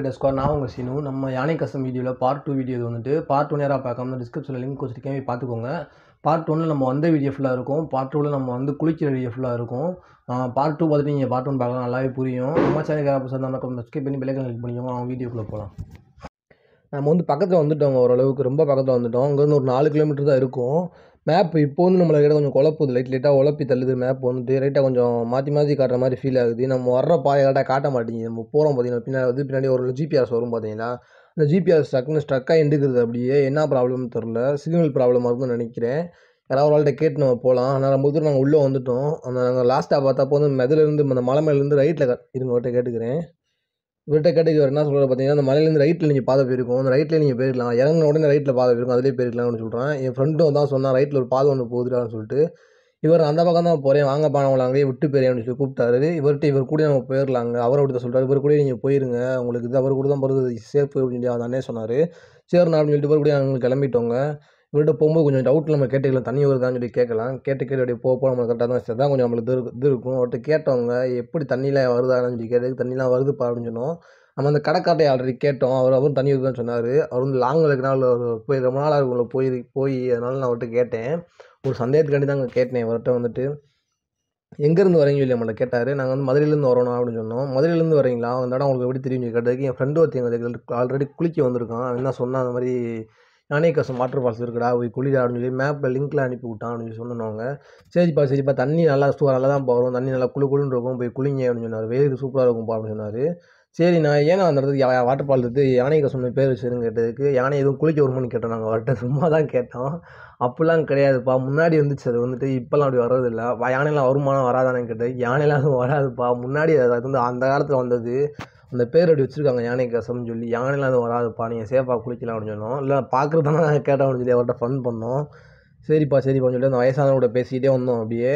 Squad நான் உங்கள் சீனு. நம்ம யானை கசம் வீடியோவில் பார்ட் 2 வீடியோ இது வந்துட்டு பார்ட் 1 நேராக பார்க்காம டிஸ்கிரிப்ஷனில் லிங்க் வச்சுருக்கேன், போய் பார்த்துக்கோங்க. பார்ட் 1 நம்ம வந்த வீடியோ ஃபுல்லாக இருக்கும், பார்ட் 2 நம்ம வந்து குளிக்கிற வீடியோ ஃபுல்லாக இருக்கும். பார்ட் 2 பார்த்துட்டு நீங்கள் பார்ட் 1 பார்க்கலாம், நல்லாவே புரியும். நம்ம சேனல் யாராவது புதுசாக இருந்தால் கொஞ்சம் சப்ஸ்கிரைப் பண்ணி பெல் ஐகான் கிளிக் பண்ணிக்கோங்க. அவங்க வீடியோக்குள்ளே போகலாம். நம்ம வந்து பக்கத்தில் வந்துட்டோங்க, ஓரளவுக்கு ரொம்ப பக்கத்தில் வந்துட்டோம். அங்கேருந்து ஒரு 4 கிலோமீட்டர் தான் இருக்கும். மேப் இப்போ வந்து நம்மளை கொஞ்சம் குழப்புது, லைட்டாக உழப்பி தள்ளுது. மேப் வந்துட்டு லைட்டாக கொஞ்சம் மாற்றி காட்டுற மாதிரி ஃபீல் ஆகுது. நம்ம வர்ற பாதை கரெக்டாக காட்ட மாட்டேங்குது. நம்ம போகிறோம் பார்த்தீங்கன்னா பின்னாடி ஒரு ஜிபிஆர்எஸ் வரும் பார்த்தீங்களா, அந்த ஜிபிஆர்எஸ் ஸ்ட்ரக்காக எடுக்குது. அப்படியே என்ன ப்ராப்ளம்னு தெரில, சிக்னல் ப்ராப்ளமாக இருக்குன்னு நினைக்கிறேன். யாராவது ஒரு ஆள்கிட்ட கேட்டு நம்ம போகலாம். ஆனால் ரொம்ப தூரம் நாங்கள் உள்ளே வந்துட்டோம். நாங்கள் லாஸ்ட்டாக பார்த்தப்போ வந்து மெதுலேருந்து அந்த மலை மேலேருந்து ரைட்டில் இருங்க கேட்டுக்கிறேன். இவர்கிட்ட கேட்டுக்கு என்ன சொல்கிறது பார்த்தீங்கன்னா, அந்த மலையிலேருந்து ரைட்டில் நீங்கள் பாதை போயிருக்கோம், அந்த ரைட்டில் நீங்கள் போயிருக்கலாம், இறங்கின உடனே ரைட்டில் பாதை போயிருக்கும், அதிலே போயிருக்கலாம்னு சொல்கிறேன். என் ஃப்ரெண்டும் தான் சொன்னால் ரைட்டில் ஒரு பாதை ஒன்று போகுதுடான்னு சொல்லிட்டு. இவர் அந்த பக்கம் தான் போகிறேன், வாங்கப்பா அவங்கள அங்கேயே விட்டு போயிறேன் அப்படின்னு சொல்லி கூப்பிட்டாரு. இவர் கூட நம்ம போயிடலாங்க, அவர் அப்படி தான் சொல்கிறார். இவர் கூட நீங்கள் போயிருங்க, உங்களுக்கு இது அவர் கூட தான் போகிறது சேஃப் அப்படின்னு சொல்லி அந்த அண்ணே சொன்னார். சரிண்ணா அப்படின்னு சொல்லிட்டு இவர் கூட நாங்கள் கிளம்பிட்டோங்க. இவர்கிட்ட போகும்போது கொஞ்சம் டவுட்டில் நம்ம கேட்டுக்கலாம், தண்ணி வருதான்னு சொல்லி கேட்கலாம். கேட்டு அப்படியே போக நம்ம கரெக்டாக தான் கொஞ்சம் நம்மளுக்கு இது இருக்கும். அவர்கிட்ட கேட்டவங்க எப்படி தண்ணியில் வருதான்னு சொல்லி கேட்டு, தண்ணிலாம் வருதுப்பா அப்படின்னு சொன்னோம். நம்ம அந்த கடைக்கார்ட்டை ஆல்ரெடி கேட்டோம், அவரும் தண்ணி வருதுன்னு சொன்னார். அவர் வந்து லாங்கில் இருக்கனால போய் ரொம்ப நாளாக இருக்குள்ள போய் அதனால நான் அவர்கிட்ட கேட்டேன். ஒரு சந்தேகத்துக்காண்டி தாங்க கேட்டேன். இவர்கிட்ட வந்துட்டு எங்கேருந்து வரீங்க சொல்லி நம்மளை கேட்டார். நாங்கள் வந்து மதுரையிலேருந்து வரோம் அப்படின்னு சொன்னோம். மதுரையிலேருந்து வரீங்களா, அந்த இடம் உங்களுக்கு எப்படி தெரியும் கேட்டதுக்கு, என் ஃப்ரெண்டு ஒருத்தி எங்களுக்கு ஆல்ரெடி குளிக்க வந்திருக்கான், அவன் தான் சொன்னான் அந்த மாதிரி யானை கசம் வாட்டர் ஃபால்ஸ் இருக்குடா, போய் குளிடா அப்படின்னு சொல்லி மேப்பில் லிங்க்கில் அனுப்பி விட்டான் அப்படின்னு சொல்லி சொன்னாங்க. சரிப்பா தண்ணி நல்லா நல்லா தான் வரும், தண்ணி நல்லா குளின்னு இருக்கும், போய் குளிங்க அப்படின்னு சொன்னார். வெயிலுக்கு சூப்பராக இருக்கும்ப்பா அப்படின்னு சொன்னார். சரி நான் ஏன்னா அந்த இடத்துக்கு வாட்டர் ஃபால் இருக்குது யானை கசம் பேர் வச்சுருன்னு கேட்டதுக்கு, யானை எதுவும் குளிக்க வருமானு கேட்டோம். நாங்கள் அவர்கிட்ட சும்மா தான் கேட்டோம். அப்படிலாம் கிடையாதுப்பா, முன்னாடி வந்துச்சு அது வந்துட்டு, இப்போல்லாம் அப்படி வர்றதில்லை. யானைலாம் வருமானம் வராதானு கேட்டது, யானைலாம் அதுவும் வராதுப்பா, முன்னாடி அது வந்து அந்த காலத்தில் வந்தது, அந்த பேர் அப்படி வச்சுருக்காங்க யானை கசம்னு சொல்லி. யானைலாம் அதுவும் வராதுப்பா, நீங்கள் சேஃபாக குளிக்கலாம் அப்படின்னு சொன்னோம். இல்லை பார்க்குறது தானே நாங்கள் கேட்டோம் அப்படின்னு சொல்லி அவர்கிட்ட ஃபன் பண்ணோம். சரிப்பா சொல்லிட்டு அந்த வயசானவரோட பேசிக்கிட்டே வந்தோம். அப்படியே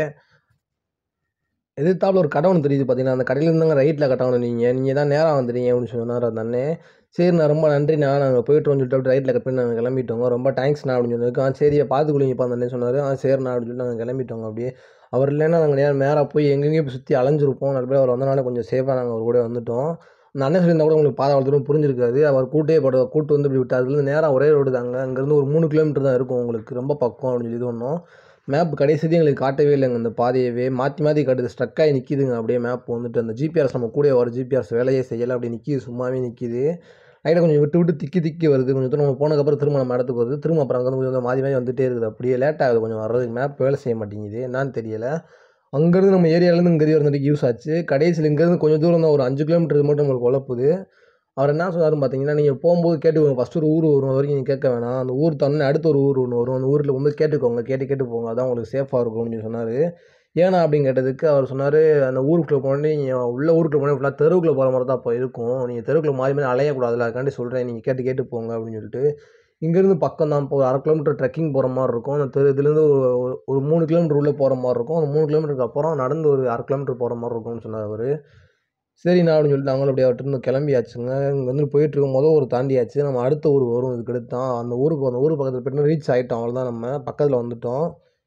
எதிர்த்தாப்புல ஒரு கடை ஒன்று தெரியுது பார்த்தீங்கன்னா, அந்த கடையிலேருந்து தாங்க ரைட்டில் கட்டணும், நீங்கள் தான் நேராக வந்துடுங்க அப்படின்னு சொன்னார் அந்த அண்ணே. சரிண்ணா ரொம்ப நன்றிண்ணா, நாங்கள் போய்ட்டு சொல்லிட்டு அப்படி ரைட்டில் கட் பண்ணி நாங்கள் கிளம்பிட்டோங்க, ரொம்ப தேங்க்ஸ்ண்ணா அப்படின்னு சொன்னதுக்கு, சரியா பார்த்து குளிங்கப்பா அந்த அண்ணே சொன்னார். சரிண்ணா அப்படின்னு சொல்லிட்டு நாங்கள் கிளம்பிட்டோங்க. அப்படியே அவர் இல்லைன்னா நாங்கள் நேராக போய் எங்கெங்கேயும் போய் சுற்றி அலைஞ்சிருப்போம். நல்லபடியாக அவர் வந்தனால கொஞ்சம் சேஃபாக நாங்கள் அவர் கூட வந்துவிட்டோம். அந்த அண்ணன் சொல்லியிருந்தால் கூட உங்களுக்கு பாதை அவ்வளோ புரிஞ்சிருக்காது. அவர் கூட்டு வந்து இப்படி விட்டார். அதுலேருந்து நேராக ஒரே ரோடு தாங்க, அங்கேருந்து ஒரு 3 கிலோமீட்டர் தான் இருக்கும் உங்களுக்கு, ரொம்ப பக்கம் அப்படின்னு சொல்லி இது ஒன்றும். மேப் கடைசியும் எங்களுக்கு காட்டவே இல்லைங்க, அந்த பாதையவே மாற்றி காட்டுது, ஸ்ட்ரக்காகி நிற்கிதுங்க. அப்படியே மேப் வந்துட்டு அந்த ஜிபிஆர்எஸ் நம்ம கூட வர ஜிபிஆர்எஸ் வேலையே செய்யலை, அப்படி நிற்கிது, சும்மாவே நிற்கிது. லைட்டாக கொஞ்சம் விட்டு திக்கி வருது. கொஞ்சம் தூரம் நம்ம போனதுக்கப்புறம் திரும்ப நம்ம இடத்துக்கு வருது, திரும்ப அப்புறம் அங்கே கொஞ்சம் மாறி வந்துகிட்டே இருக்குது. அப்படியே லேட் ஆகுது கொஞ்சம் வர்றதுக்கு, மேப் வேலை செய்ய மாட்டேங்குது, என்னான்னு தெரியலை. அங்கேருந்து நம்ம ஏரியாவிலேருந்து இங்கே வந்துட்டு யூஸ் ஆச்சு. கடைசியில் இங்கேருந்து கொஞ்சம் தூரம் தான், ஒரு 5 கிலோமீட்டர் மட்டும் நம்மளுக்கு குழப்புது. அவர் என்ன சொன்னாருன்னு பார்த்தீங்கன்னா, நீங்கள் போகும்போது கேட்டுக்கோங்க, ஃபஸ்ட்டு ஒரு ஊர் வரும், அது வரைக்கும் நீங்கள் கேட்க வேணாம், அந்த ஊர் தானே அடுத்த ஒரு ஊர் ஒன்று வரும், அந்த ஊரில் வந்து கேட்டுக்கோங்க, கேட்டு போங்க, அதான் உங்களுக்கு சேஃபாக இருக்கும் அப்படின்னு சொன்னார். ஏன்னா அப்படின்னு கேட்டதுக்கு அவர் சொன்னார், அந்த ஊருக்குள்ளே போனோடனே நீங்கள் உள்ள ஊருக்குள்ளே போனே ஃபுல்லாக தெருவுக்குள்ளே போகிற மாதிரி தான் அப்போ இருக்கும், நீங்கள் தெருவுக்குள்ளே மாறி அலையக்கூடாதுல, அதுக்காண்டி சொல்கிறேன், நீங்கள் கேட்டு போங்க அப்படின்னு சொல்லிட்டு. இங்கேருந்து பக்கம் தான், இப்போ 1/2 கிலோமீட்டர் ட்ரெக்கிங் போகிற மாதிரி இருக்கும். அந்த இதுலேருந்து ஒரு 3 கிலோமீட்டர் உள்ளே போகிற மாதிரி இருக்கும். அந்த 3 கிலோமீட்டருக்கு அப்புறம் நடந்து ஒரு 1/2 கிலோமீட்டர் போகிற மாதிரி இருக்கும்னு சொன்னார் அவர். சரிண்ணா அப்படின்னு சொல்லிட்டு நாங்களும் அப்படியே அவர்கிட்ட கிளம்பியாச்சுங்க. இங்கே வந்து போயிட்டுருக்கும் போது ஒரு தாண்டியாச்சு, நம்ம அடுத்த ஊர் வரும், இதுக்கு அடுத்து தான் அந்த ஊர் பக்கத்தில் போய்ட்டு ரீச் ஆகிட்டோம். அவ்வளோதான், நம்ம பக்கத்தில் வந்துவிட்டோம்.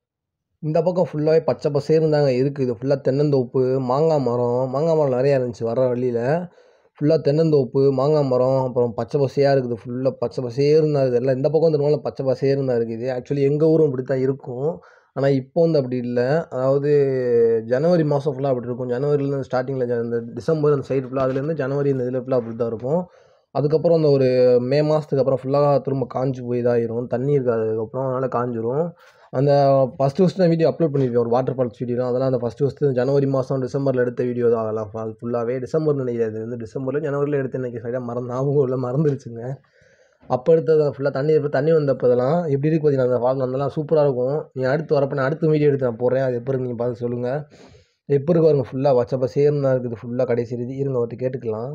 இந்த பக்கம் ஃபுல்லாகவே பச்சை பசேர்னு தாங்க இருக்குது, ஃபுல்லாக தென்னந்தோப்பு, மாங்காய் மரம் நிறையா இருந்துச்சு வர வழியில். ஃபுல்லாக தென்னந்தோப்பு, மாங்காய் மரம், அப்புறம் பச்சை பசையாக இருக்குது, ஃபுல்லாக பச்சை பசேர்னு தான் இருக்குது எல்லாம். இந்த பக்கம் திரும்ப பச்சை பசேர்னு தான் இருக்குது. ஆக்சுவலி எங்கள் ஊரும் இப்படி தான் இருக்கும், ஆனால் இப்போ வந்து அப்படி இல்லை. அதாவது ஜனவரி மாதம் ஃபுல்லாக அப்படி இருக்கும். ஜனவரிலேருந்து ஸ்டார்டிங்கில் இந்த டிசம்பர் அந்த சைடு ஃபுல்லாக, அதுலேருந்து ஜனவரி இந்த இதில் ஃபுல்லாக அப்படி தான் இருக்கும். அதுக்கப்புறம் அந்த ஒரு மே மாதத்துக்கு அப்புறம் ஃபுல்லாக திரும்ப காஞ்சி போய் இதாகிடும், தண்ணி இருக்காது அதுக்கப்புறம், அதனால் காஞ்சிரும். அந்த ஃபஸ்ட்டு நான் வீடியோ அப்லோட் பண்ணியிருப்பேன், ஒரு வாட்டர் ஃபால்ஸ் வீடியோ. அதெல்லாம் அந்த ஃபஸ்ட்டு ஜனவரி மாதம் டிசம்பரில் எடுத்த வீடியோ தான் அதெல்லாம். அது ஃபுல்லாகவே டிசம்பர் நினைக்கிறது, வந்து டிசம்பரில் ஜனவரியில் எடுத்து இன்றைக்கி சரியாக ஞாபகம் இல்லை, மறந்துருச்சுங்க. அப்போ எடுத்தது ஃபுல்லாக தண்ணி வந்தப்போ இதெல்லாம் எப்படி இருக்குது பார்த்தீங்கன்னா, அந்த ஃபால்ஸ் வந்தெல்லாம் சூப்பராக இருக்கும். நீங்கள் அடுத்து வரப்போ நான் அடுத்த வீடியோ எடுத்து நான் போடுறேன், அது எப்போ இருக்குது நீங்கள் பார்த்து சொல்லுங்கள். எப்போ இருக்கு பாருங்க, ஃபுல்லாக பச்சை பசேர்னு தான் இருக்குது ஃபுல்லாக. கடைசி இருங்க அவர்கிட்ட கேட்டுக்கலாம்.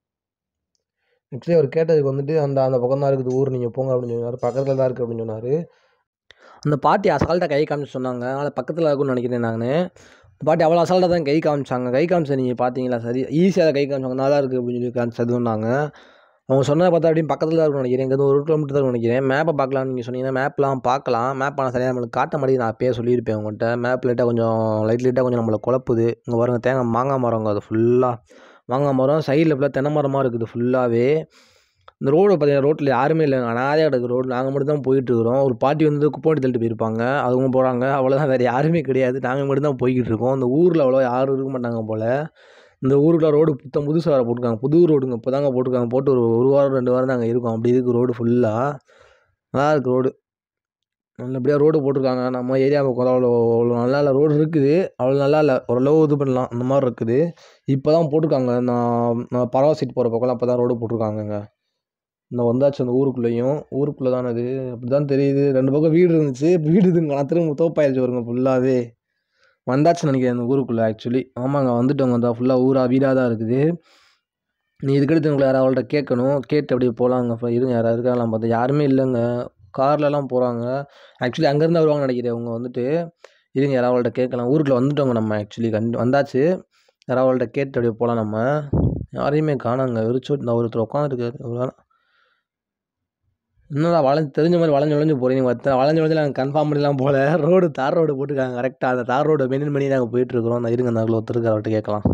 ஆக்சுவலி அவர் கேட்டதுக்கு வந்துட்டு அந்த பக்கம் தான் இருக்குது ஊர், நீங்கள் போங்க அப்படின்னு சொன்னார், பக்கத்தில் தான் இருக்குது அப்படின்னு சொன்னார். அந்த பாட்டி அசால்ட்டாக கை காமிச்சு சொன்னாங்க, அதனால் பக்கத்தில் இருக்குன்னு நினைக்கிறேன் நான். பாட்டி அவ்வளோ அசால்ட்டாக தான் கை காமிச்சா நீங்கள் பார்த்தீங்களா, சரி ஈஸியாக கை காமிச்சாங்க, நல்லா இருக்குது அப்படின்னு சொல்லி காமிச்சதுன்னாங்க. அவங்க சொன்னதை பார்த்தா அப்படின்னு பக்கத்தில் தான் இருக்கும்னு நினைக்கிறேன், இங்கேருந்து 1 கிலோமீட்டர் தான் நினைக்கிறேன். மேப்பை பார்க்கலாம்னு நீங்கள் சொன்னீங்கன்னா மேப்லாம் பார்க்கலாம், மேப் ஆனால் சரியாக நம்மளுக்கு காட்ட மாட்டேங்குது. நான் அப்பயே சொல்லியிருப்பேன் உங்கள்கிட்ட, மேப் லைட்டாக கொஞ்சம் கொஞ்சம் நம்மளை குழப்புது. இங்கே பாருங்க மாங்காய் மரங்க, அது ஃபுல்லாக மாங்காய் மரம், சைடில் ஃபுல்லாக தென்னை மரமாக இருக்குது ஃபுல்லாகவே. இந்த ரோடு பார்த்தீங்கன்னா ரோட்டில் யாருமே இல்லைங்க, அனாதையாக கிடக்கு ரோடு. நாங்கள் மட்டும் தான் போயிட்டுருக்குறோம். ஒரு பாட்டி வந்து குப்பை வண்டி தள்ளிட்டு போயிருப்பாங்க, அவங்க போகிறாங்க, அவ்வளோதான். வேறு யாருமே கிடையாது, நாங்கள் மட்டும் தான் போய்கிட்டு இருக்கோம். இந்த ஊரில் அவ்வளோ யாரும் இருக்க மாட்டாங்க போல். இந்த ஊருக்குள்ள ரோடு புதுசாக வேறு போட்டிருக்காங்க, புது ரோடுங்க, இப்போ தாங்க போட்டிருக்காங்க. போட்டு ஒரு வாரம் 2 வாரம் தான் அங்கே இருக்கும், அப்படி இருக்குது ரோடு ஃபுல்லாக. நல்லா இருக்குது ரோடு, நல்லபடியாக ரோடு போட்டிருக்காங்க. நம்ம ஏரியாவுக்கு அவ்வளோ அவ்வளோ நல்லா இல்லை, ரோடு இருக்குது, அவ்வளோ நல்லா இல்லை, ஓரளவு இது பண்ணலாம் அந்த மாதிரி இருக்குது. இப்போ தான் போட்டிருக்காங்க. நான் பரவா சீட் போகிற பக்கம்லாம் இப்போ தான் ரோடு போட்டிருக்காங்கங்க. நான் வந்தாச்சு அந்த ஊருக்குள்ளேயும், ஊருக்குள்ளே தானே அது, அப்படி தான் தெரியுது. 2 பக்கம் வீடு இருந்துச்சு, வீடு இதுங்க திரும்ப தோப்பாயிருச்சு வருங்க ஃபுல்லாகவே. வந்தாச்சுன்னு நினைக்கிறேன் அந்த ஊருக்குள்ளே ஆக்சுவலி. ஆமாங்க, வந்துட்டோங்க. அந்த ஃபுல்லாக ஊராக வீடாக தான் இருக்குது. நீ இதுக்கடுத்து உங்களை யாராவது அவள்கிட்ட கேட்கணும், கேட்டு அப்படியே போகலாங்க. இருங்க, யாராவது இருக்காங்களாம் பார்த்தா யாருமே இல்லைங்க, கார்லலாம் போகிறாங்க. ஆக்சுவலி அங்கேருந்து வருவாங்கன்னு நினைக்கிறேன் அவங்க வந்துட்டு. இருங்க, யாராவது அவள்கிட்ட கேட்கலாம். ஊருக்குள்ளே வந்துட்டோங்க நம்ம ஆக்சுவலி, வந்தாச்சு. யாராவது அவள்கிட்ட கேட்டு அப்படியே போகலாம் நம்ம. யாரையுமே காணாங்க, வெறிச்சோட்டு. இந்த ஒருத்தர் உட்காந்துருக்காரு, ஒரு வேலை. என்னடா தெரிஞ்ச மாதிரி வளைஞ்சு வளைஞ்சு போகிறீங்க, வளைஞ்சு வளைஞ்சு நாங்கள் கன்ஃபார்ம் பண்ணிடலாம் போல். ரோடு தார் ரோடு போட்டுருக்காங்க கரெக்டாக, அந்த தார் ரோடு மெயின்டைன் பண்ணி நாங்கள் போயிட்டுருக்குறோம். அந்த இருங்க, அந்த ஒருத்தருக்கு அவர்கிட்ட கேட்கலாம்.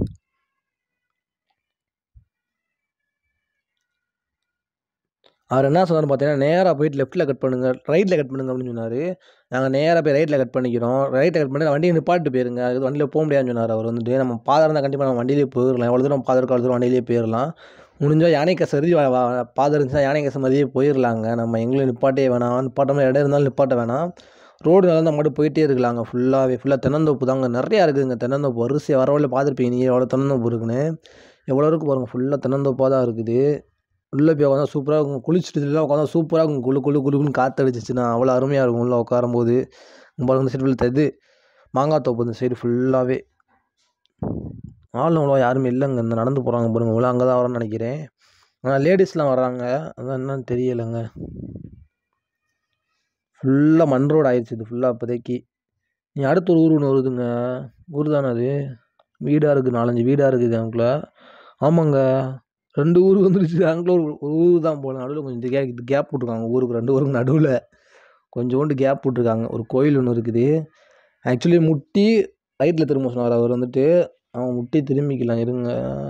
அவர் என்ன சொன்னார் பார்த்தீங்கன்னா, நேராக போயிட்டு லெஃப்ட்டில் கட் பண்ணுங்கள், ரைட்டில் கட் பண்ணுங்க அப்படின்னு சொன்னார். நாங்கள் நேராக போய் ரைட்டில் கட் பண்ணிக்கிறோம். ரைட்டில் கட் பண்ணி வண்டியை நிப்பாட்டு போயிருங்க, அது வண்டியில் போக முடியாதுன்னு சொன்னார் அவர் வந்துட்டு. நம்ம பாதை இருந்தால் கண்டிப்பாக நம்ம வண்டியிலே போயிடலாம், எவ்வளோ தூரம் பாதை இருக்கோ அவ்வளோ தூரம் வண்டியிலே போயிடலாம். முடிஞ்சால் யானை கசம் பாதை இருந்துச்சுன்னா யானை கசம் மாதிரியே போயிடலாங்க. நம்ம எங்களையும் நிப்பாட்டே வேணாம், நிப்பாட்ட மாதிரி இடம் இருந்தாலும் நிப்பாட்ட வேணாம். ரோடு நல்லா தான் மட்டும் போயிட்டே இருக்கலாங்க. ஃபுல்லாக தென்னந்தோப்பு தாங்க, நிறையா இருக்குதுங்க தென்னந்தோப்பு. வரிசை வரவழில பார்த்துருப்பீங்க நீங்கள் எவ்வளோ தென்னந்தோப்பு இருக்குன்னு. எவ்வளோ இருக்குது பாருங்கள், ஃபுல்லாக தென்னந்தோப்பாக தான் இருக்குது. உள்ளே போய் உட்காந்தா சூப்பராக இருக்கும், குளிச்சுட்டு உட்காந்தா சூப்பராக இருக்கும், குளு குளு குளுன்னு காற்று அடிச்சிச்சுன்னா அவ்வளோ அருமையாக இருக்கும் உள்ளே உட்காரும்போது. பாருங்க இந்த சைடு ஃபுல்லாக இது மாங்காய் தோப்பு, இந்த சைடு ஃபுல்லாகவே. ஆளும் அவ்வளோ யாருமே இல்லைங்க, இந்த நடந்து போகிறாங்க பாருங்க, இவ்வளோ அங்கே தான் வரேன்னு நினைக்கிறேன். ஆனால் லேடிஸ்லாம் வர்றாங்க, அதான் என்னன்னு தெரியலைங்க. ஃபுல்லாக மண் ரோடு ஆயிடுச்சு இது ஃபுல்லாக இப்போதைக்கு. நீ அடுத்த ஒரு ஊர் ஒன்று வருதுங்க, ஊர் தானே அது, வீடாக இருக்குது, 4-5 வீடாக இருக்குது அங்குள்ள. ஆமாங்க, 2 ஊர் வந்துருச்சு அங்குள்ள. ஒரு ஊர் தான் போல, நடுவில் கொஞ்சம் இது கேப் விட்ருக்காங்க ஊருக்கு, 2 ஊருக்கு நடுவில் கொஞ்சோண்டு கேப் விட்ருக்காங்க. ஒரு கோயில் ஒன்று இருக்குது. ஆக்சுவலி முட்டி ரைட்டில் திரும்ப சொன்னார் அவர் வந்துட்டு. அவன் முட்டி திரும்பிக்கலாம், இருங்க.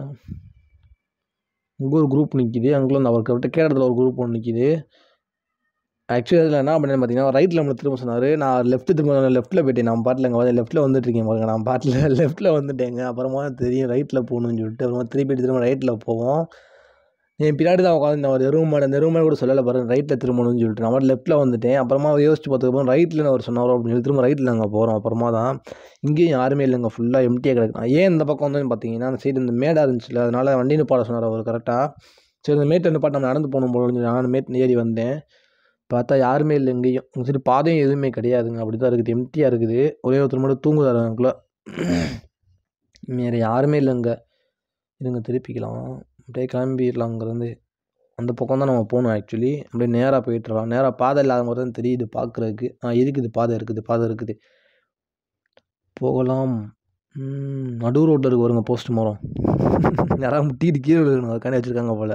இங்கே ஒரு குரூப் நிற்கிது, அங்குள்ள அவர்கிட்ட கேட்ட இடத்துல ஒரு குரூப் ஒன்று நிற்கிது. ஆக்சுவலி அதில் என்ன பண்ணேன்னு பார்த்தீங்கன்னா, ரைட்டில் நம்மளை திரும்ப சொன்னார். நான் லெஃப்ட்டில் போயிட்டேன். நான் பாட்டில் இங்கே லெஃப்ட்டில் வந்துட்டுருக்கேன் பாருங்க, நான் பாட்டில் லெஃப்ட்டில் வந்துட்டேங்க. அப்புறமா தெரியும் ரைட்டில் போகணுன்னு சொல்லிட்டு, அப்புறமா திரும்ப ரைட்டில் போவோம். என் பின்னாடி தான் உட்காந்து ஒரு எருமாடு, அந்த எருமாடு கூட சொல்லலை பாருங்க, ரைட்டில் திரும்பணும்னு சொல்லிட்டு. நான் லெஃப்ட்டில் வந்துட்டேன். அப்புறமா யோசிச்சு பார்த்ததுக்கப்புறம் ரைட்டில் அவர் சொன்னாரோ அப்படின்னு சொல்லி திரும்ப ரைட்டில் நாங்கள் போகிறோம். அப்புறமா தான் இங்கேயும் யாருமே இல்லைங்க, ஃபுல்லாக எம்டியாக கிடக்கு. ஏன் இந்த பக்கம் வந்தோன்னு பார்த்தீங்கன்னா, அந்த சைடு இந்த மேடாக இருந்துச்சுல, அதனால் வண்டி நிப்பாட்ட சொன்னார் அவர் கரெக்டாக. சரி, இந்த மேட்டை நிப்பாட்ட நம்ம நடந்து போகணும் போல சொல்லி நான் மேட் ஏறி வந்தேன். பார்த்தா யாருமே இல்லை எங்கேயும். உங்கள் சைடு பாதையும் எதுவுமே கிடையாதுங்க, அப்படி தான் இருக்குது, எம்டியாக இருக்குது. ஒரே ஒருத்தர் மட்டும் தூங்குதாரு அதுக்குள்ளே, வேறு யாருமே இல்லைங்க. இதுங்க திருப்பிக்கலாம், அப்படியே கிளம்பிடலாம் அங்கேருந்து. அந்த பக்கம் தான் நம்ம போகணும் ஆக்சுவலி. அப்படியே நேராக போயிட்டுருலாம், நேராக பாதை இல்லாத மாதிரி தான் தெரியுது பார்க்குறதுக்கு. இருக்குது, பாதை இருக்குது, போகலாம். நடு ரோட்டில் இருக்கு வருங்க போஸ்ட் மரம். யாராவது முட்டிக்கிட்டு கீழே விழுகணும், அதுக்காண்டி வச்சுருக்காங்க போல்.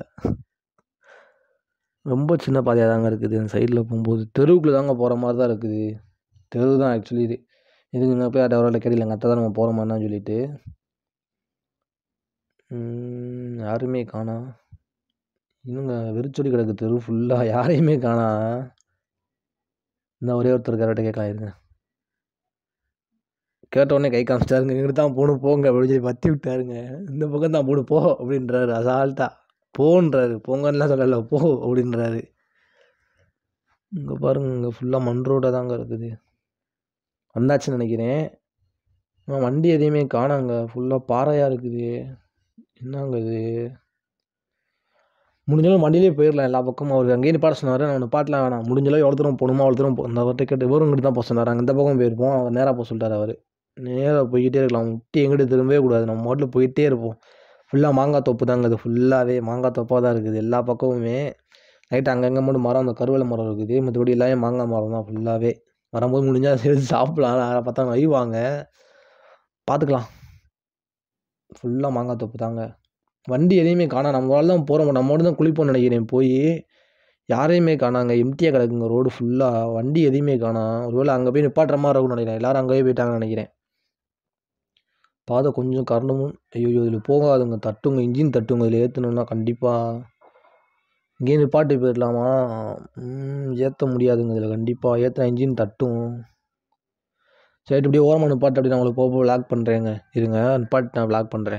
ரொம்ப சின்ன பாதையாக தாங்க இருக்குது அந்த சைடில் போகும்போது. தெருவுக்குள்ளே தாங்க போகிற மாதிரி தான் இருக்குது, தெரு தான் ஆக்சுவலி இது. இதுக்கு நான் போய் அவர்கிட்ட கேட்கல, எங்கள் அத்தை தான் நம்ம போகிற மாதிரின்னு சொல்லிட்டு. யாருமே காணா, இன்னுங்க வெறிச்சொடி கிடக்கு தெரு ஃபுல்லாக, யாரையுமே காணா. இந்த ஒரே ஒருத்தர் கரெக்டாக கேட்கலாம், இருங்க. கேட்டவுடனே கை காமிச்சிட்டாருங்க, இங்கிட்டு தான் போகணும் போங்க அப்படின்னு சொல்லி பற்றி விட்டாருங்க. இந்த பக்கம் தான் போகணும் போ அப்படின்றாரு அசால்ட்டாக. போன்றாரு, போங்கன்னுலாம் சொல்லலை, போ அப்படின்றாரு. இங்கே பாருங்க, இங்கே ஃபுல்லாக மண் ரோடாக தாங்க இருக்குது. வந்தாச்சுன்னு நினைக்கிறேன். வண்டி எதையுமே காணாங்க, ஃபுல்லாக பாறையாக இருக்குது. என்னங்க இது, முடிஞ்சாலும் வண்டியிலே போயிடலாம் எல்லா பக்கமும். அவர் அங்கேயே நிப்பாட்ட சொன்னார், நான் நிப்பாட்டலாம் வேணாம், முடிஞ்சாலும் எவ்வளோ தூரம் போகணுமோ அவ்வளோ தூரம் அந்த அவர்கிட்ட கேட்டு இவரும் இங்கிட்டு தான் போக சொன்னார். அங்கே இந்த பக்கம் போயிருப்போம், அவர் நேராக போக சொல்லிட்டார். அவர் நேராக போய்கிட்டே இருக்கலாம், முட்டி எங்கிட்ட திரும்பவே கூடாது, நம்ம மாட்டில் போயிட்டே இருப்போம். ஃபுல்லாக மாங்காய் தோப்பு தாங்க இது, ஃபுல்லாகவே மாங்காய் தோப்பாக தான் இருக்குது எல்லா பக்கமுமே. லைட்டாக அங்கங்கே மட்டும் மரம், அந்த கருவேல மரம் இருக்குது, மற்றபடி எல்லாமே மாங்காய் மரம் தான் ஃபுல்லாகவே. வரும்போது முடிஞ்சால் சேர்த்து சாப்பிடலாம், அதை பார்த்தா வைவாங்க, பார்த்துக்கலாம். ஃபுல்லாக மாங்காய் தோப்பு தாங்க. வண்டி எதையுமே காணா, நம்மளால தான் போகிறோம், நம்ம மட்டும் தான் குளிப்போம்னு நினைக்கிறேன். போய் யாரையுமே காணாங்க, எம்டியாக கிடக்குங்க ரோடு ஃபுல்லாக, வண்டி எதையுமே காணா. ஒருவேளை அங்கே போய் நிப்பாட்டுற மாதிரி இருக்கும்னு நினைக்கிறேன், எல்லோரும் அங்கேயே போயிட்டாங்கன்னு நினைக்கிறேன். பாதை கொஞ்சம் கரண்டமும் ஐயோ இதில் போகாதுங்க, தட்டுங்க, இன்ஜின் தட்டுங்க. இதில் ஏற்றணுன்னா கண்டிப்பாக இங்கேயே நிப்பாட்டி போயிடலாமா? ஏற்ற முடியாதுங்க இதில், கண்டிப்பாக ஏற்றினா இன்ஜின் தட்டும். சரி இப்படியே ஓரமாக நிப்பாட்டு, அப்படி நான் உங்களுக்கு போக வ்ளாக் பண்ணுறேங்க. இருங்க நிப்பாட்டி நான் வ்ளாக் பண்ணுறேன்.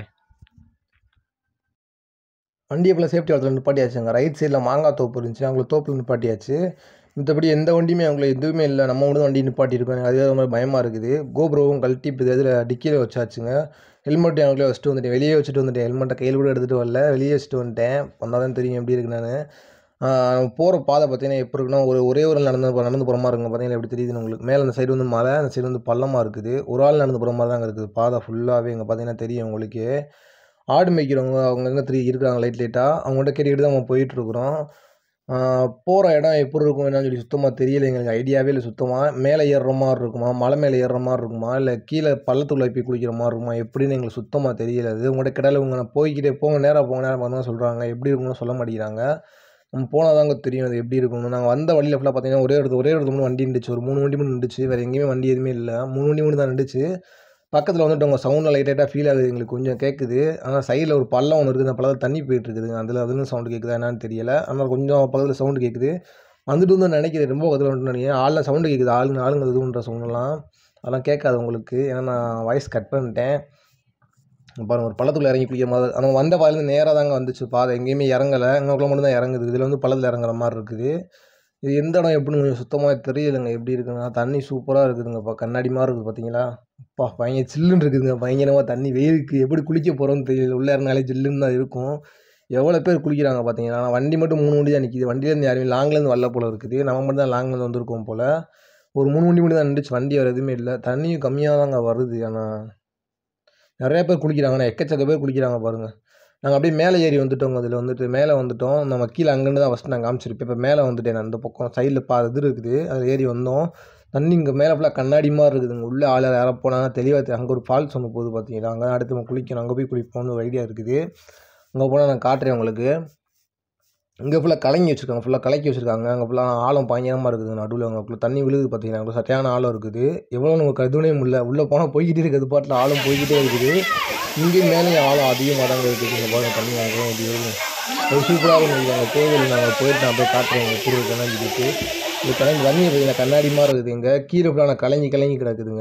வண்டியை ஃபுல்லாக சேஃப்டி இடத்துல நிப்பாட்டியாச்சுங்க. ரைட் சைடில் மாங்காய் தோப்பு இருந்துச்சு, அவங்களுக்கு தோப்பில் நிப்பாட்டியாச்சு. மற்றபடி எந்த வண்டியுமே அவங்களுக்கு எதுவுமே இல்லை, நம்ம மட்டும் வண்டி நிப்பாட்டியிருக்கோம். அதுவே ரொம்ப பயமாக இருக்குது. கோப்ரோவும் கழட்டி இப்போ இதில் டிக்கியில் வச்சாச்சுங்க. ஹெல்மெட் அவங்களே வச்சுட்டு வந்துட்டேன், வெளியே வச்சுட்டு வந்துட்டேன். ஹெல்மெட்டை கையில் கூட எடுத்துகிட்டு வரல, வெளியே வச்சுட்டு வந்துட்டேன். வந்தால் தான் தெரியும் எப்படி இருக்கு நான் போகிற பாதை பார்த்தீங்கன்னா எப்படி இருக்குன்னா, ஒரே ஒரு நடந்து போகிற மாதிரி இருக்குங்க. பார்த்தீங்கன்னா எப்படி தெரியுதுன்னு உங்களுக்கு. மேலே அந்த சைடு வந்து மலை, அந்த சைடு வந்து பள்ளமாக இருக்குது. ஒரு ஆள் நடந்து போகிற மாதிரி தாங்க இருக்குது பாதை ஃபுல்லாகவே. இங்கே பார்த்தீங்கன்னா தெரியும் உங்களுக்கு. ஆடு மேய்க்கிறவங்க அவங்க எங்கே இருக்கிறாங்க லைட்டாக, அவங்கள்ட்ட கேட்டுக்கிட்டு தான் நம்ம போயிட்டுருக்குறோம். போகிற இடம் எப்படி இருக்கும் என்னன்னு சொல்லி சுத்தமாக தெரியல, எங்களுக்கு ஐடியாவே இல்லை சுத்தமாக. மேலே ஏறுற மாதிரி இருக்குமா, மலை மேலே ஏறுற மாதிரி இருக்குமா, இல்லை கீழே பள்ளத்துக்குள்ளே போய் குளிக்கிற மாதிரி இருக்குமா, எப்படின்னு எங்களுக்கு சுத்தமாக தெரியல. அது உங்கள்கிட்ட கேட்டாலும் இவங்க நான் போய்கிட்டே போங்க நேராக தான் சொல்கிறாங்க. எப்படி இருக்குன்னு சொல்ல மாட்டேங்கிறாங்க. நம்ம போனால் தாங்க தெரியும் அது எப்படி இருக்கும்னு. நாங்கள் வந்த வழியில் ஃபுல்லாக பார்த்தீங்கன்னா ஒரே இடத்துல மட்டும் வண்டி நின்றுச்சு, ஒரு 3 வண்டி மட்டும் நின்றுச்சு. வேறு எங்கேயுமே வண்டி எதுவுமே இல்லை, 3 வண்டி மட்டும் தான் நின்றுச்சு. பக்கத்தில் வந்துட்டு உங்கள் சவுண்டில் லைட்டாக ஃபீல் ஆகுது, எங்களுக்கு கொஞ்சம் கேட்குது. ஆனால் சைடில் ஒரு பள்ளம் ஒன்று இருக்குது, அந்த பள்ளத்தில் தண்ணி போயிட்டு இருக்குதுங்க. அதுலேயும் சவுண்டு கேட்குதா என்னன்னு தெரியல. ஆனால் கொஞ்சம் பக்கத்தில் சவுண்டு கேட்குது. வந்துட்டு வந்து நினைக்கிறேன், ரொம்ப பக்கத்தில் வந்துட்டு நினைக்கிறேன். ஆளுங்க சவுண்டு கேட்குது, ஆளுங்க இதுன்ற சவுண்டெல்லாம் அதெல்லாம் கேட்காது உங்களுக்கு, ஏன்னா நான் வாய்ஸ் கட் பண்ணிட்டேன். பாருங்கள் ஒரு பள்ளத்துக்குள்ளே இறங்கி குளிக்கிற மாதிரி. ஆனால் வந்த பாதையிலேருந்து நேராக தாங்க வந்துச்சு பாதை, எங்கேயுமே இறங்கலை. எங்களுக்குள்ள மட்டும் தான் இறங்குது. இதில் வந்து பள்ளத்தில் இறங்குற மாதிரி இருக்குது. இது எந்த இடம் எப்படின்னு கொஞ்சம் சுத்தமாக தெரியலைங்க, எப்படி இருக்குன்னா. தண்ணி சூப்பராக இருக்குதுங்க, இப்போ கண்ணாடி மாதிரி இருக்குது பார்த்தீங்களா. அப்பா பயங்கர சில்லுன்னு இருக்குதுங்க, பயங்கரமாக தண்ணி. வெயிலுக்கு எப்படி குளிக்க போகிறோன்னு தெரியல, உள்ளே இறங்கினாலே ஜில்லுன்னு தான் இருக்கும். எவ்வளோ பேர் குளிக்கிறாங்க பார்த்தீங்கன்னா. ஆனால் வண்டி மட்டும் 3 வண்டி தான் நிற்கிது. வண்டியிலேருந்து யாருமே லாங்லேருந்து வரல போல் இருக்குது. நம்ம மட்டும் தான் லாங்லேருந்து வந்திருக்கோம் போல். ஒரு 3 வண்டி மட்டும் தான் நின்றுச்சு, வண்டி வேறு எதுவுமே இல்லை. தண்ணியும் கம்மியாக தாங்க வருது. ஆனால் நிறையா பேர் குளிக்கிறாங்க, ஆனால் எக்கச்சக்க பேர் குளிக்கிறாங்க பாருங்கள். நாங்கள் அப்படியே மேலே ஏறி வந்துட்டோங்க. அதில் வந்துட்டு மேலே வந்துட்டோம். நம்ம கீழே அங்கேருந்து தான் ஃபஸ்ட்டு நான் காமிச்சிருப்பேன். இப்போ மேலே வந்துட்டேன் நான், அந்த பக்கம் சைடில் இது இருக்குது, அதில் ஏறி வந்தோம். தண்ணி இங்கே மேலே ஃபுல்லாக கண்ணாடி மாதிரி இருக்குதுங்க. உள்ளே ஆள் யாராவது போனாங்க தெளிவாக அங்கே ஒரு ஃபால்ஸ் ஒன்று போகுது பார்த்தீங்களா, அங்கே அடுத்து நம்ம குளிக்கணும், அங்கே போய் குளிப்போம்னு ஒரு ஐடியா இருக்குது. அங்கே போனால் நான் காட்டுறேன் உங்களுக்கு. இங்கே ஃபுல்லாக கலங்கி வச்சுருக்காங்க, ஃபுல்லாக கலக்கி வச்சுருக்காங்க. அங்கே ஃபுல்லாக ஆழம் பயங்கரமாக இருக்குது நடுவில். அங்கே தண்ணி விழுகுது பார்த்தீங்கன்னா, அங்கே சரியான ஆழம் இருக்குது. எவ்வளோ நமக்கு கதுனே முடியல, உள்ளே போனால் போய்கிட்டே இருக்குது, பாட்டில் ஆழம் போய்கிட்டே இருக்குது. இங்கேயும் மேலேயும் ஆழம் அதிகமாக தாங்க இருக்குது. இங்கே பாருங்கள் தண்ணி வாங்க அப்படி இருக்கும். அது சூப்பராக இருக்கும். அங்கே கோவில் நாங்கள் போயிட்டு நான் போய் காட்டுறேன் எப்படி இருக்குன்னு சொல்லிட்டு. இந்த தண்ணியை பார்த்தீங்கன்னா கண்ணாடி மாதிரி இருக்குது. இங்கே கீழே ஃபுல்லாக நான் கலங்கி கிடக்குதுங்க.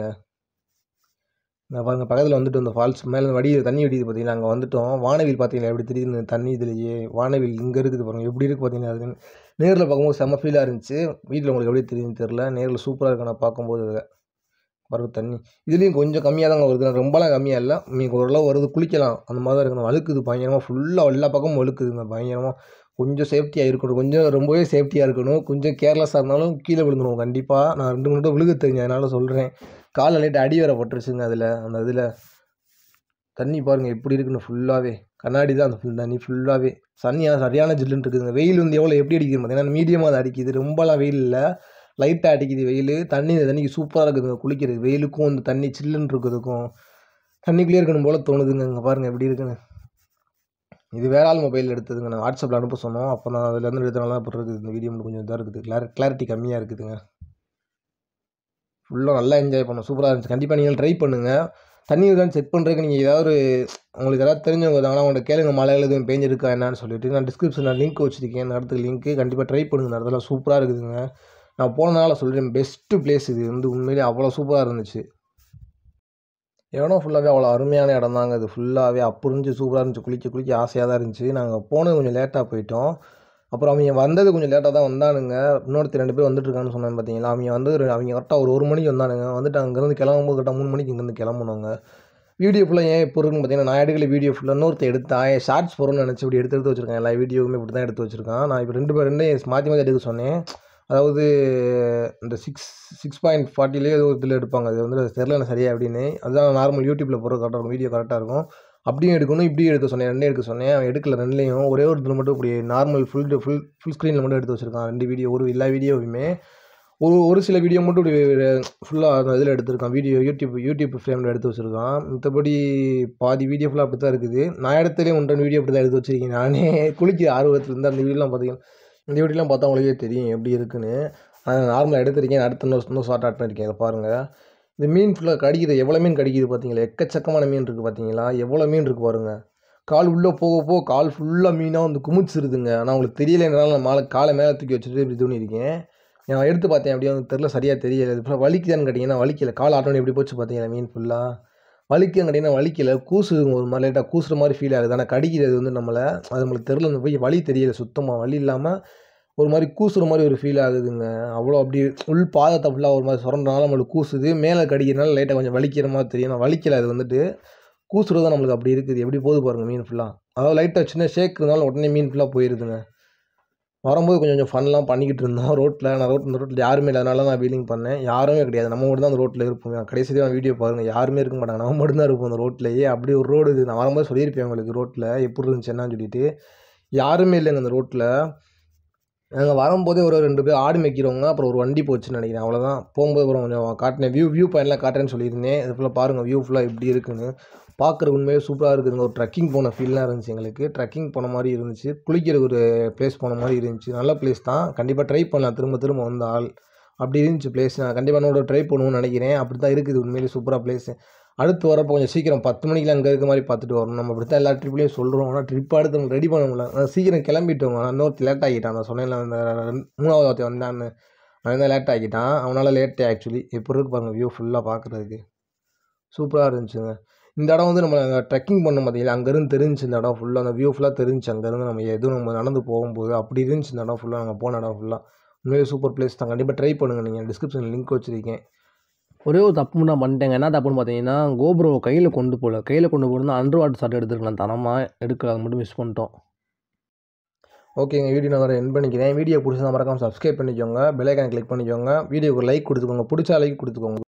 நான் பாருங்கள் பக்கத்தில் வந்துட்டு இந்த ஃபால்ஸ் மேலே தண்ணி வடியுது பார்த்தீங்கன்னா, அங்கே வந்துட்டோம். வானவில் பார்த்தீங்களா எப்படி தெரியுது தண்ணி இதுலேயே. வானவில் இங்கே இருக்குது பாருங்கள், எப்படி இருக்குது பார்த்தீங்கன்னா. அது நேரில் பார்க்கும்போது செம்ம ஃபீலாக இருந்துச்சு. வீட்டில் உங்களுக்கு எப்படி தெரியுதுன்னு தெரில, நேரில் சூப்பராக இருக்கு நான் பார்க்கும்போது. வருது தண்ணி இதுலேயும் கொஞ்சம் கம்மியாக தாங்க வருது, ரொம்பலாம் கம்மியாக இல்லை, நீங்கள் ஓரளவு வருது, குளிக்கலாம் அந்த மாதிரி தான் இருக்கணும். வழுக்குது பயங்கரமாக, ஃபுல்லாக எல்லா பக்கமும் வழுக்குதுங்க பயங்கரமாக. கொஞ்சம் சேஃப்டியாக இருக்கணும், கொஞ்சம் ரொம்பவே சேஃப்டியாக இருக்கணும். கொஞ்சம் கேர்லெஸ்ஸாக இருந்தாலும் கீழே விழுந்துடும் கண்டிப்பாக. நான் 2 மினிட்டும் விழுக தெரிஞ்சேன், அதனால் சொல்கிறேன். காலில் லைட்டு அடி வேற பட்டுருச்சுங்க. அதில் அந்த இதில் தண்ணி பாருங்கள் எப்படி இருக்குன்னு, ஃபுல்லாகவே கண்ணாடி தான் அந்த தண்ணி ஃபுல்லாகவே. சரியான ஜில்லுன்னு இருக்குதுங்க. வெயில் வந்து எவ்வளோ எப்படி அடிக்குது பார்த்தீங்கன்னா, மீடியமாக அது அடிக்குது, ரொம்பலாம் வெயில் இல்லை, லைட்டாக அடிக்குது வெயில். இந்த தண்ணிக்கு சூப்பராக இருக்குதுங்க குளிக்கிறது. வெயிலுக்கும் இந்த தண்ணி சில்லுன்னு இருக்கிறதுக்கும் தண்ணிக்குள்ளே இருக்கணும் போல் தோணுதுங்க. இங்கே பாருங்கள் எப்படி இருக்குன்னு. இது வேற ஆள் மொபைல் எடுத்ததுங்க, நான் வாட்ஸ்அப்பில் அனுப்ப சொன்னோம். அப்போ நான் அதுலேருந்து எடுத்தனால அப்படி இருக்குது. இந்த வீடியோ மட்டும் கொஞ்சம் இதாக இருக்குது, கிளாரிட்டி கம்மியாக இருக்குதுங்க. ஃபுல்லாக நல்லா என்ஜாய் பண்ணோம், சூப்பராக இருந்துச்சு. கண்டிப்பாக நீங்கள் ட்ரை பண்ணுங்கள். தண்ணி இருக்கான்னு செக் பண்ணுறதுக்கு நீங்கள் ஏதாவது உங்களுக்கு ஏதாவது தெரிஞ்சவங்க இருந்தாங்கன்னா அவங்கள்ட்ட கேளுங்க, மழையில் எதுவும் பேஞ்சிருக்கா என்னன்னு சொல்லிட்டு. நான் டிஸ்கிரிப்ஷனில் லிங்க் வச்சுருக்கேன், இந்த இடத்துக்கு லிங்க்கு. கண்டிப்பாக ட்ரை பண்ணுங்கள், இந்த இடத்துல சூப்பராக இருக்குதுங்க. நான் போனதுனால சொல்கிறேன், பெஸ்ட்டு பிளேஸ் இது வந்து. உண்மையிலே அவ்வளோ சூப்பராக இருந்துச்சு. இடம் ஃபுல்லாகவே அவ்வளோ அருமையான இடம் தாங்க. அது ஃபுல்லாகவே அப்போ இருந்துச்சு, சூப்பராக இருந்துச்சு. குளிக்க ஆசையாக தான் இருந்துச்சு. நாங்கள் போனது கொஞ்சம் லேட்டாக போயிட்டோம். அப்புறம் அவங்க வந்தது கொஞ்சம் லேட்டாக தான் வந்தானுங்க. இன்னொருத்தர் 2 பேர் வந்துட்டுருக்கான்னு சொன்னேன் பார்த்தீங்களா, அவங்க கரெக்டாக ஒரு மணிக்கு வந்தானுங்க. வந்துட்டு அங்கேருந்து கிளம்பும்போது கரெக்டாக 3 மணிக்கு இங்கேருந்து கிளம்புனோங்க. வீடியோ ஃபுல்லாக ஏன் இப்போ இருக்குன்னு பார்த்தீங்கன்னா, நான் எடுக்கல வீடியோ ஃபுல்லாக, இன்னொருத்தர் எடுத்தான். ஷார்ட்ஸ் போகிறோன்னு நினச்சி இப்படி எடுத்து வச்சுருக்கேன். எல்லா வீடியோவுமே இப்படி தான் எடுத்து வச்சுருக்கான். நான் இப்போ 2 மாற்றி எடுக்க சொன்னேன். அதாவது இந்த 6.40லேயே ஏதோ இதில் எடுப்பாங்க, அது வந்து தெரில எனக்கு சரியா அப்படின்னு. அதுதான் நார்மல் யூடியூப்பில் போடுறது கரெக்டாக இருக்கும், வீடியோ கரெக்டாக இருக்கும். அப்படியும் எடுக்கணும், இப்படியும் எடுக்க சொன்னேன், 2 எடுக்க சொன்னேன். அவன் எடுக்கல 2லேயும். ஒரே ஒரு இதில் மட்டும் இப்படி நார்மல் ஃபுல் ஸ்க்ரீனில் மட்டும் எடுத்து வச்சுருக்கான் 2 வீடியோ. எல்லா வீடியோவுமே ஒரு சில வீடியோ மட்டும் இப்படி ஃபுல்லாக அந்த இதில் எடுத்திருக்கான், வீடியோ யூடியூப் ஃப்ரேமில் எடுத்து வச்சுருக்கான். மற்றபடி பாதி வீடியோ ஃபுல்லாக அப்படி தான் இருக்குது. நான் இடத்துலேயே 1 2 வீடியோ அப்படி தான் எடுத்து வச்சுருக்கேன். நானே குளிக்க ஆர்வத்தில் இருந்து அந்த வீடியோலாம் பார்த்தீங்கன்னா, இந்த வீடியோலாம் பார்த்தா உங்களுக்கே தெரியும் எப்படி இருக்குன்னு. நார்மலாக எடுத்திருக்கேன். அடுத்த இன்னும் ஷார்ட் ஆட் பண்ணியிருக்கேன், இதை பாருங்கள். இந்த மீன் ஃபுல்லாக கடிக்குது, எவ்வளோ மீன் கடிக்குது பார்த்தீங்களா? எக்கச்சக்கமான மீன் இருக்குது பார்த்தீங்களா? எவ்வளோ மீன் இருக்குது பாருங்க. கால் உள்ளே போக போக கால் ஃபுல்லாக மீனாக வந்து குமிச்சிருதுங்க. ஆனால் உங்களுக்கு தெரியலைன்றனால நான் காலை மேலே தூக்கி வச்சுட்டு இப்படி தூணியிருக்கேன். நான் எடுத்து பார்த்தேன், அப்படியே வந்து தெரில, சரியாக தெரியல. இது ஃபுல்லாக வலிக்குதான்னு கேட்டிங்கன்னா வலிக்கல. கால் ஆட்டோன்னு எப்படி போச்சு பார்த்தீங்களா மீன் ஃபுல்லாக? வலிக்குதுன்னு கேட்டிங்கன்னா வலிக்கல. கூசுதுங்க, ஒரு மாதிரி லைட்டாக கூசுகிற மாதிரி ஃபீல் ஆகுது. ஆனால் கடிக்கிறது வந்து நம்மளை, அது நம்மளுக்கு தெரில. அந்த போய் வலி தெரியல சுத்தமாக. வலி இல்லாமல் ஒரு மாதிரி கூசுகிற மாதிரி ஒரு ஃபீல் ஆகுதுங்க. அவ்வளோ அப்படி உள் பாதத்தை ஃபுல்லாக ஒரு மாதிரி சுரண்டனால நம்மளுக்கு கூசுது. மேலே கடிக்கிறனால லைட்டாக கொஞ்சம் வலிக்கிற மாதிரி தெரியும். ஆனால் வலிக்கல, அது வந்துட்டு கூசுறது தான் நம்மளுக்கு அப்படி இருக்குது. எப்படி போகுது பாருங்கள் மீன் ஃபுல்லாக. அதாவது லைட்டாக சின்ன ஷேக் இருந்தாலும் உடனே மீன் ஃபுல்லாக போயிருதுங்க. வரும்போது கொஞ்சம் கொஞ்சம் ஃபன்லாம் பண்ணிக்கிட்டு இருந்தோம் ரோட்டில். நான் இந்த ரோட்டில் யாருமே இல்லை, அதனால நான் வீலிங் பண்ணேன். யாருமே கிடையாது, நம்ம மட்டும் தான் அந்த ரோட்டில் இருப்போம். கடைசி தான் வீடியோ பாருங்கள், யாருமே இருக்க மாட்டாங்க, நம்ம மட்டும் தான் இருப்போம் அந்த ரோட்லேயே. அப்படி ஒரு ரோடு இது. நான் வரும்போது சொல்லியிருப்பேன் உங்களுக்கு ரோட்டில் எப்படி இருந்துச்சு என்னன்னு சொல்லிட்டு. யாருமே இல்லைங்க அந்த ரோட்டில். நாங்கள் வரும்போதே ஒரு 2 பேர் ஆடு மேய்க்கிறவங்க, அப்புறம் ஒரு வண்டி போச்சுன்னு நினைக்கிறேன். அவ்வளோதான். போகும்போது அப்புறம் கொஞ்சம் காட்டினேன், வியூ பாயிண்ட்லாம் காட்டுறேன்னு சொல்லியிருந்தேன். இது ஃபுல்லாக பாருங்கள், வியூ ஃபுல்லாக எப்படி இருக்குன்னு. பார்க்குறதுக்கு உண்மையிலே சூப்பராக இருக்குதுங்க. ஒரு ட்ரெக்கிங் போன ஃபீல்லாம் இருந்துச்சு எங்களுக்கு. ட்ரெக்கிங் போன மாதிரி இருந்துச்சு. குளிக்கிற ஒரு ப்ளேஸ் போன மாதிரி இருந்துச்சு. நல்ல ப்ளேஸ் தான், கண்டிப்பாக ட்ரை பண்ணலாம் திரும்ப திரும்ப வந்தால். அப்படி இருந்துச்சு ப்ளேஸ். நான் கண்டிப்பாக என்னோட ட்ரை பண்ணுவேன்னு நினைக்கிறேன். அப்படி தான் இருக்குது உண்மையிலே சூப்பராக ப்ளேஸு. அடுத்து வரப்போ கொஞ்சம் சீக்கிரம் 10 மணிக்கெலாம் அங்கே இருக்க மாதிரி பார்த்துட்டு வரணும். நம்ம இப்படி தான் எல்லா ட்ரிப்லேயும் சொல்கிறோம். ஆனால் ட்ரிப் அடுத்து நம்ம ரெடி பண்ண முடியல. நான் சீக்கிரம் கிளம்பிட்டோங்க. நான் இன்னொருத்தி லேட் ஆகிட்டான். நான் சொன்னேன்ல, அந்த 3வது ஒருத்தன் வந்தான்னு, அவன் தான் லேட் ஆகிட்டான். அவனால் லேட்டு ஆக்சுவலி. எப்படி இருக்கு பாருங்கள் வியூ ஃபுல்லாக பார்க்குறதுக்கு. சூப்பராக இருந்துச்சுங்க. இந்த இடம் வந்து நம்ம ட்ரெக்கிங் பண்ணோம் பார்த்தீங்களா, அங்கேருந்து தெரிஞ்சிச்சு இந்த இடம் ஃபுல்லாக. அந்த வியூ ஃபுல்லாக தெரிஞ்சிச்சு அங்கேருந்து. நம்ம நடந்து போகும்போது அப்படி இருந்துச்சு இந்த இடம் ஃபுல்லாக. நாங்கள் போன இடம் ஃபுல்லாக உண்மையிலே சூப்பர் ப்ளேஸ் தான். கண்டிப்பாக ட்ரை பண்ணுங்கள். நீங்கள் டிஸ்கிரிப்ஷனில் லிங்க் வச்சுருக்கேன். ஒரே ஒரு தப்பு நான் பண்ணிட்டேங்க. என்ன தப்புன்னு பார்த்தீங்கன்னா, கோப்ரோ கையில் கொண்டு போகல. கையில் கொண்டு போயிருந்தா அண்டர் வாட்டர் ஷாட் எடுத்துருக்கலாம். தரமாக எடுக்கல, அது மட்டும் மிஸ் பண்ணிட்டோம். ஓகேங்க, வீடியோ நான் எண்ட் பண்ணிக்கிறேன். வீடியோ பிடிச்சா மறக்காம சப்ஸ்கிரைப் பண்ணிக்கோங்க, பெல் ஐக்கானை கிளிக் பண்ணிக்கோங்க, வீடியோக்கு லைக் கொடுத்துக்கோங்க, பிடிச்சா லைக் கொடுத்துக்கோங்க.